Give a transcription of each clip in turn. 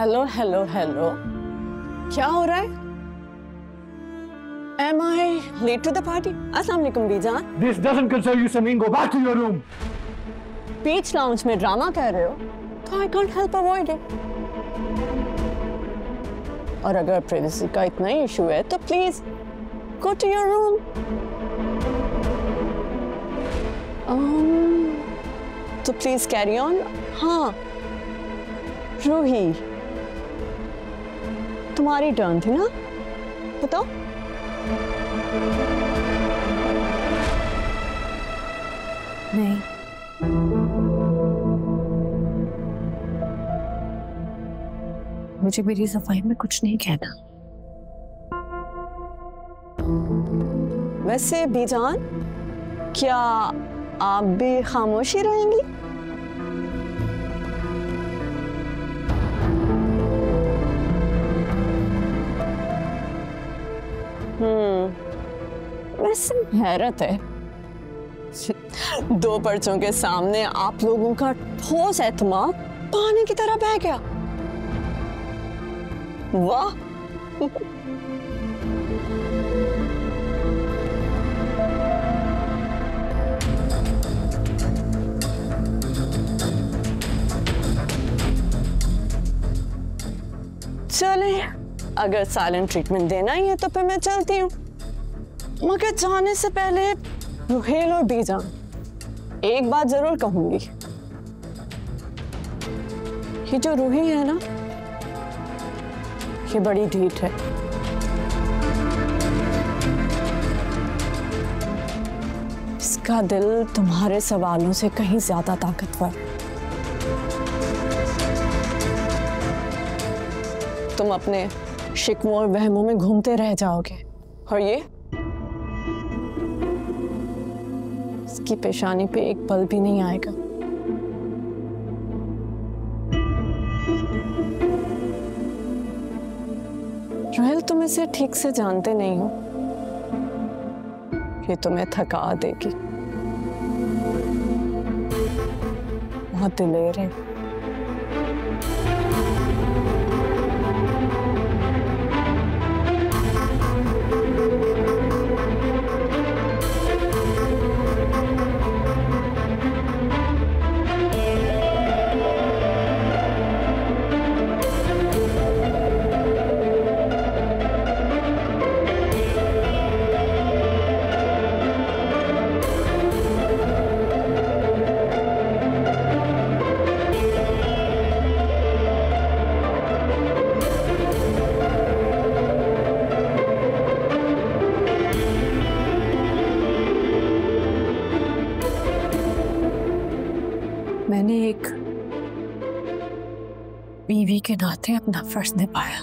Hello hello hello, क्या हो रहा है? Am I late to the party? अस्सलाम वालेकुम बीजान। This doesn't concern you, Samin. Go back to your room. बीच लाउंज में ड्रामा कर रहे हो तो I can't help avoid it. और अगर प्राइवेसी का इतना ही इशू है तो please go to your room. तो प्लीज कैरी ऑन। हाँ रूही, तुम्हारी टर्न थी ना, बताओ। नहीं, मुझे मेरी सफाई में कुछ नहीं कहना। वैसे बीजान, क्या आप भी खामोशी रहेंगी? वैसे हैरत है, दो पर्चों के सामने आप लोगों का ठोस एतमाद पानी की तरह बह गया। वाह। चले, अगर साइलेंट ट्रीटमेंट देना ही है तो फिर मैं चलती हूँ, मगर जाने से पहले रुहेल और बीजान, एक बात जरूर कहूंगी। ये जो रूही है ना, ये बड़ी ढीठ है। इसका दिल तुम्हारे सवालों से कहीं ज्यादा ताकतवर। तुम अपने शिकवों और वहमों में घूमते रह जाओगे और ये इसकी पेशानी पे एक पल भी नहीं आएगा। रोहेल, तुम इसे ठीक से जानते नहीं हो, ये तुम्हें थका देगी। बहुत दिलेर है। मैंने एक बीवी के नाते अपना फर्ज निभाया।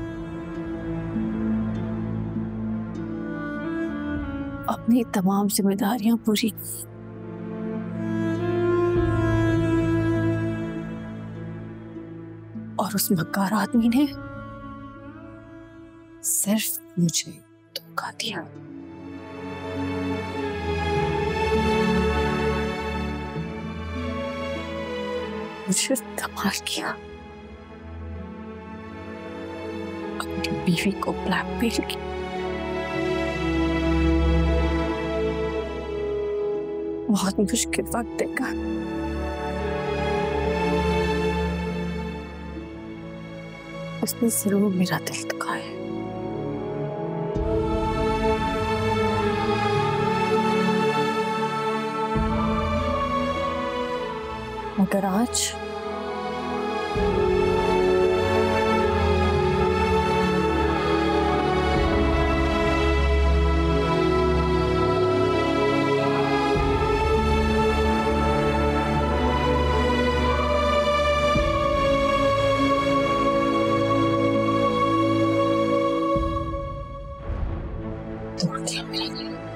अपनी तमाम जिम्मेदारियां पूरी की। और उस मक्कार आदमी ने सिर्फ मुझे धोखा दिया। मुझे इस्तेमाल किया, अपनी बीवी को ब्लैकमेल किया। बहुत मुश्किल वक्त देखा। उसने जरूर मेरा दिल दुखाया। मगर आज तो मेरा